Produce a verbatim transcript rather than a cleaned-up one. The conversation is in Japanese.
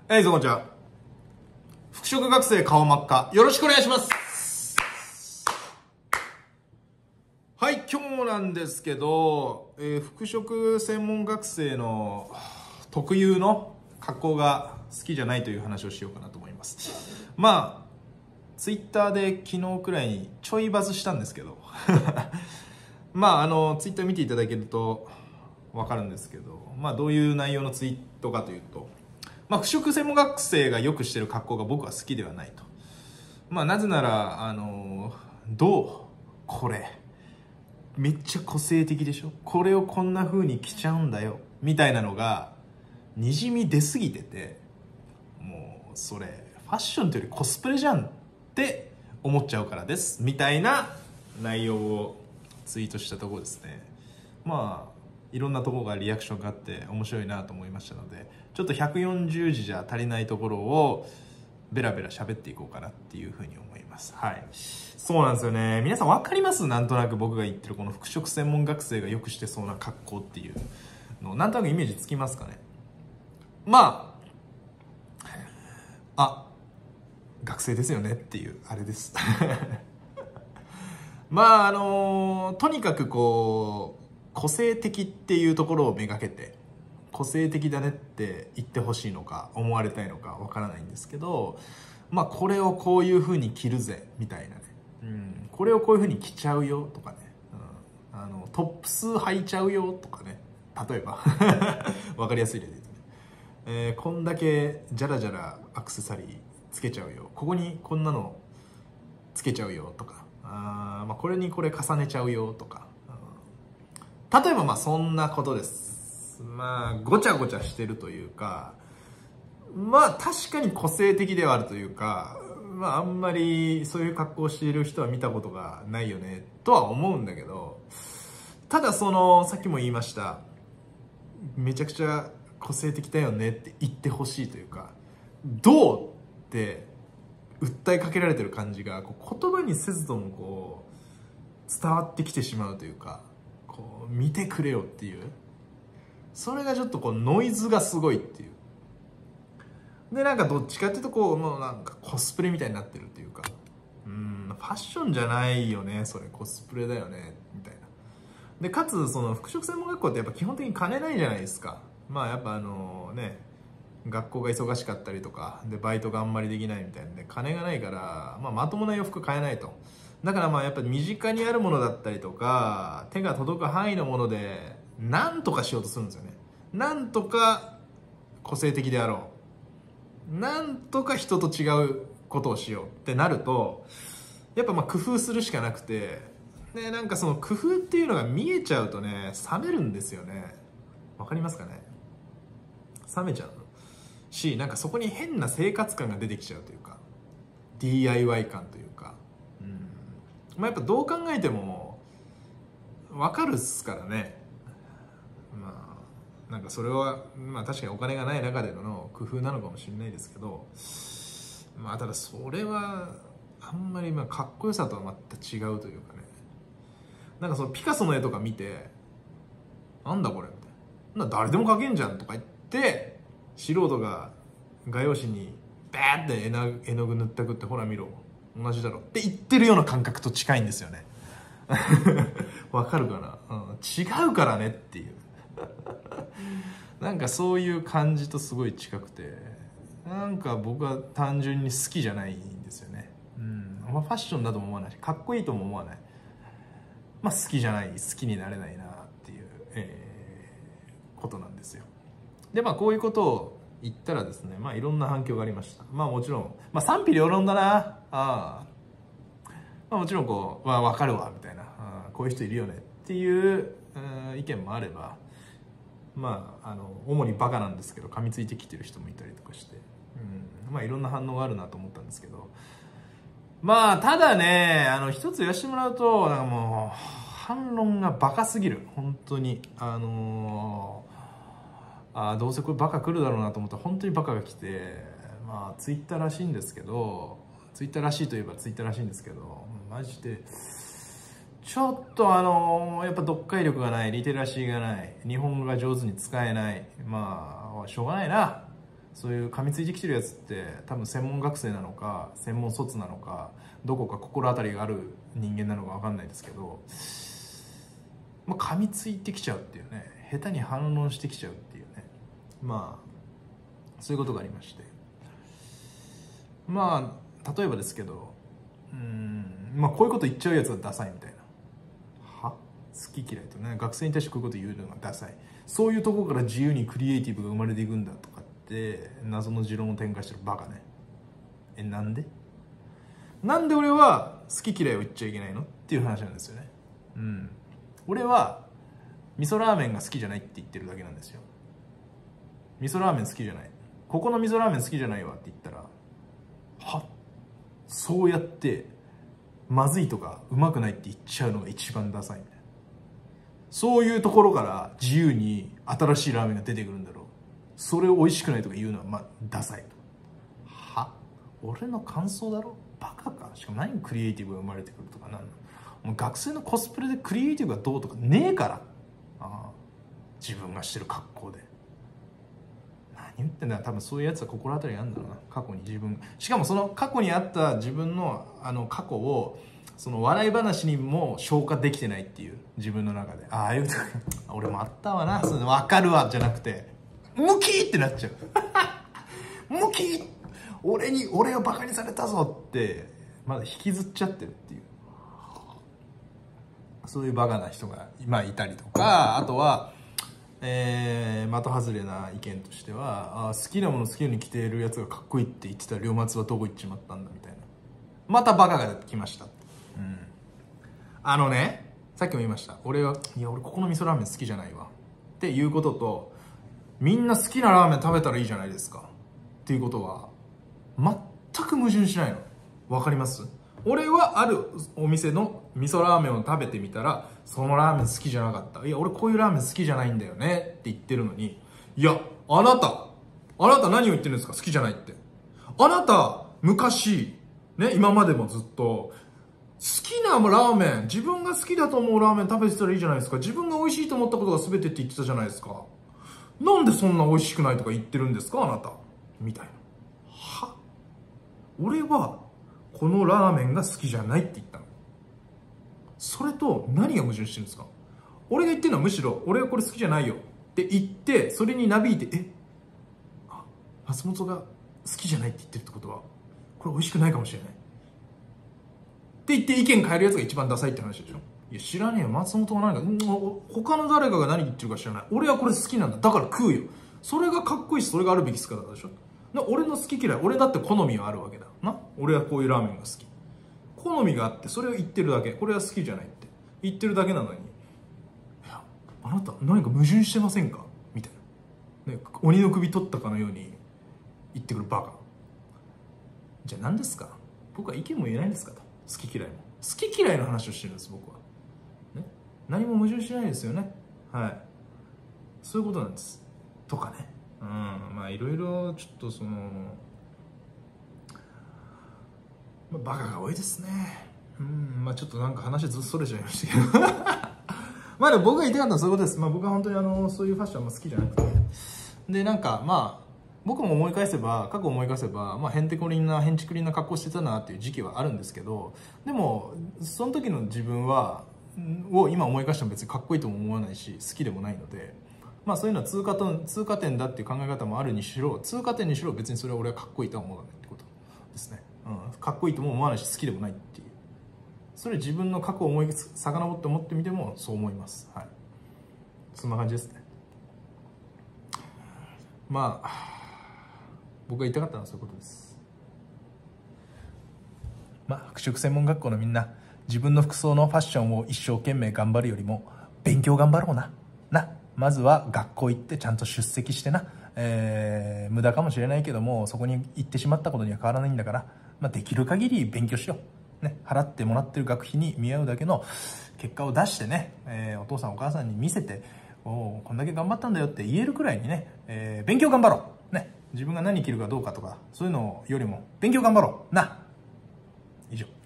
はい、どうもこんにちは。服飾学生顔真っ赤。よろしくお願いします。はい、今日なんですけど、えー、服飾専門学生の特有の格好が好きじゃないという話をしようかなと思います。まあ、ツイッターで昨日くらいにちょいバズしたんですけど、まあ、あの、ツイッター見ていただけるとわかるんですけど、まあ、どういう内容のツイートかというと、まあ、服飾専門学生がよくしてる格好が僕は好きではないと。まあ、なぜなら、あの、どうこれ。めっちゃ個性的でしょ、これをこんな風に着ちゃうんだよ。みたいなのが、にじみ出すぎてて、もう、それ、ファッションというよりコスプレじゃんって思っちゃうからです。みたいな内容をツイートしたところですね。まあ、いろんなところがリアクションがあって面白いなと思いましたので、ちょっとひゃくよんじゅうじじゃ足りないところをベラベラ喋っていこうかなっていうふうに思います。はい。そうなんですよね。皆さん分かります？なんとなく僕が言ってるこの服飾専門学生がよくしてそうな格好っていうの、なんとなくイメージつきますかね。まあ、あ、学生ですよねっていうあれです。まああのとにかくこう個性的っていうところをめがけて、個性的だねって言ってほしいのか思われたいのかわからないんですけど、まあこれをこういう風に着るぜみたいなね、うん、これをこういう風に着ちゃうよとかね、うん、あのトップス履いちゃうよとかね、例えばわかりやすい例で言うとね、えー、こんだけジャラジャラアクセサリーつけちゃうよ、ここにこんなのつけちゃうよとか、あ、まあ、これにこれ重ねちゃうよとか、うん、例えばまあそんなことです。まあごちゃごちゃしてるというか、まあ確かに個性的ではあるというか、まああんまりそういう格好をしている人は見たことがないよねとは思うんだけど、ただそのさっきも言いましためちゃくちゃ個性的だよねって言ってほしいというか、どうって訴えかけられてる感じがこう言葉にせずともこう伝わってきてしまうというか、こう見てくれよっていう、それがちょっとこうノイズがすごいっていう。でなんかどっちかっていうとこうもうなんかコスプレみたいになってるっていうか、うん、ファッションじゃないよねそれ、コスプレだよねみたいな。でかつその服飾専門学校ってやっぱ基本的に金ないじゃないですか。まあやっぱあのね、学校が忙しかったりとかでバイトがあんまりできないみたいなで金がないから、まあ、まともな洋服買えないと。だからまあやっぱり身近にあるものだったりとか手が届く範囲のものでなんとかしようとするんですよね。なんとか個性的であろう、なんとか人と違うことをしようってなるとやっぱまあ工夫するしかなくて、でなんかその工夫っていうのが見えちゃうとね冷めるんですよね。わかりますかね。冷めちゃうし、なんかそこに変な生活感が出てきちゃうというか ディーアイワイ 感というか、うん、まあやっぱどう考えても分かるっすからね。まあなんかそれはまあ確かにお金がない中での工夫なのかもしれないですけど、まあただそれはあんまりまあかっこよさとはまた違うというかね、なんかそのピカソの絵とか見てなんだこれみたいな、な誰でも描けんじゃんとか言って素人が画用紙にバーって絵の絵の具塗ったくってほら見ろ同じだろって言ってるような感覚と近いんですよね。わかるかな、うん、違うからねっていうなんかそういう感じとすごい近くて、なんか僕は単純に好きじゃないんですよね。うん、まあ、ファッションだとも思わないしかっこいいとも思わない。まあ好きじゃない、好きになれないなっていう、えー、ことなんですよ。でまあこういうことを言ったらですね、まあいろんな反響がありました。まあもちろん、まあ賛否両論だな。ああ。まあもちろんこう、まあわかるわ、みたいな。あこういう人いるよねっていう、うん、意見もあれば、まあ、あの、主にバカなんですけど、噛みついてきてる人もいたりとかして、うん、まあいろんな反応があるなと思ったんですけど、まあただね、あの、一つ言わせてもらうと、なんかもう、反論がバカすぎる。本当に。あのーあどうせこれバカ来るだろうなと思ったら本当にバカが来て、まあツイッターらしいんですけど、ツイッターらしいといえばツイッターらしいんですけど、マジでちょっとあのやっぱ読解力がない、リテラシーがない、日本語が上手に使えない、まあしょうがないな、 そういう噛みついてきてるやつって多分専門学生なのか専門卒なのかどこか心当たりがある人間なのか分かんないですけど、まあ、噛みついてきちゃうっていうね、下手に反論してきちゃうっていうね、まあそういうことがありまして、まあ例えばですけど、うーんまあこういうこと言っちゃうやつはダサいみたいな、は好き嫌いとね、学生に対してこういうこと言うのがダサい、そういうところから自由にクリエイティブが生まれていくんだとかって謎の持論を展開してるバカね。えなんでなんで俺は好き嫌いを言っちゃいけないのっていう話なんですよね。うん俺は味噌ラーメンが好きじゃないって言ってるだけなんですよ。味噌ラーメン好きじゃない、ここの味噌ラーメン好きじゃないわって言ったら、はそうやってまずいとかうまくないって言っちゃうのが一番ダサいみたいな、そういうところから自由に新しいラーメンが出てくるんだろう、それを美味しくないとか言うのはまあダサいと。は俺の感想だろ、バカか。しかも何クリエイティブが生まれてくるとか、なんのもう学生のコスプレでクリエイティブがどうとかねえから。ああ自分がしてる格好で何言ってんだよ。多分そういうやつは心当たりがあるんだろうな、過去に自分、しかもその過去にあった自分のあの過去をその笑い話にも消化できてないっていう、自分の中でああいう俺もあったわな、その分かるわじゃなくてムキーってなっちゃうムキー俺に俺をバカにされたぞってまだ引きずっちゃってるっていう、そういうバカな人が今いたりとか、あとはえー、的外れな意見としては、あ好きなもの好きなように着ているやつがかっこいいって言ってたら龍松はどこ行っちまったんだみたいな、またバカが来ました。うんあのね、さっきも言いました、俺はいや俺ここの味噌ラーメン好きじゃないわっていうことと、みんな好きなラーメン食べたらいいじゃないですかっていうことは全く矛盾しないの。わかります？俺はあるお店の味噌ラーメンを食べてみたら、そのラーメン好きじゃなかった、いや俺こういうラーメン好きじゃないんだよねって言ってるのに、いやあなたあなた何を言ってるんですか、好きじゃないって。あなた昔ね、今までもずっと好きなラーメン、自分が好きだと思うラーメン食べてたらいいじゃないですか、自分が美味しいと思ったことが全てって言ってたじゃないですか、なんでそんな美味しくないとか言ってるんですかあなたみたいな。は俺はこのラーメンが好きじゃないって言ったの。それと何が矛盾してるんですか。俺が言ってるのはむしろ俺はこれ好きじゃないよって言って、それになびいて、えあ松本が好きじゃないって言ってるってことはこれ美味しくないかもしれないって言って意見変えるやつが一番ダサいって話でしょ。いや知らねえよ、松本は何か、うん、他の誰かが何言ってるか知らない、俺はこれ好きなんだだから食うよ、それがかっこいいしそれがあるべき姿でしょ。俺の好き嫌い、俺だって好みはあるわけだな。俺はこういうラーメンが好き、好みがあってそれを言ってるだけ、これは好きじゃないって言ってるだけなのに、いやあなた何か矛盾してませんかみたいな、ね、鬼の首取ったかのように言ってくるバカ。じゃあ何ですか、僕は意見も言えないんですかと。好き嫌いも好き嫌いの話をしてるんです僕は、ね、何も矛盾しないですよね。はいそういうことなんですとかね。うんまあいろいろちょっとその、まあ、バカが多いですね。うんまあちょっとなんか話ずっとそれちゃいましたけどまあでも僕が言いたかったのはそういうことです。まあ僕は本当にあのそういうファッションも好きじゃなくて、でなんかまあ僕も思い返せば、過去思い返せば、まあ、へんてこりんなへんちくりんな格好してたなっていう時期はあるんですけど、でもその時の自分はを今思い返しても別にかっこいいとも思わないし好きでもないので、まあそういうのは通過点通過点だっていう考え方もあるにしろ、通過点にしろ別にそれは俺はかっこいいとは思わないってことですね。うん、かっこいいとも思わないし好きでもないっていう、それ自分の過去を思い遡って思ってみてもそう思います。はい、そんな感じですね。まあ僕が言いたかったのはそういうことです。まあ服飾専門学校のみんな、自分の服装のファッションを一生懸命頑張るよりも勉強頑張ろうなな。まずは学校行ってちゃんと出席してな、えー、無駄かもしれないけどもそこに行ってしまったことには変わらないんだから、まあ、できる限り勉強しよう、ね、払ってもらってる学費に見合うだけの結果を出してね、えー、お父さんお母さんに見せて、おこんだけ頑張ったんだよって言えるくらいにね、えー、勉強頑張ろうね。自分が何着るかどうかとかそういうのよりも勉強頑張ろうな。以上。